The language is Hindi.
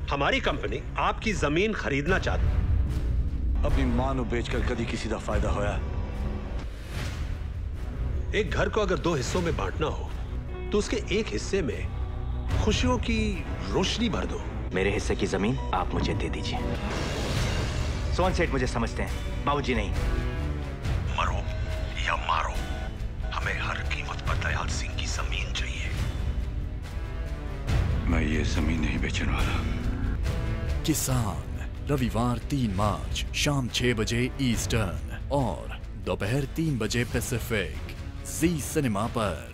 हमारी कंपनी आपकी जमीन खरीदना चाहती। अपनी मां को बेचकर कभी किसी का फायदा होया? एक घर को अगर 2 हिस्सों में बांटना हो तो उसके एक हिस्से में खुशियों की रोशनी भर दो। मेरे हिस्से की जमीन आप मुझे दे दीजिए। सोहन सेठ मुझे समझते हैं, बाबूजी नहीं। मरो या मारो, हमें हर कीमत पर दयाल सिंह की जमीन चाहिए। मैं ये जमीन नहीं बेचने वाला। किसान, रविवार 3 मार्च शाम 6 बजे ईस्टर्न और दोपहर 3 बजे पैसिफिक, जी सिनेमा पर।